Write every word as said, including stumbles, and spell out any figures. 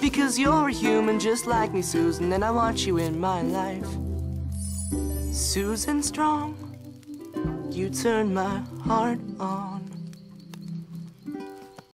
Because you're a human just like me, Susan, and I want you in my life. Susan Strong, you turn my heart on.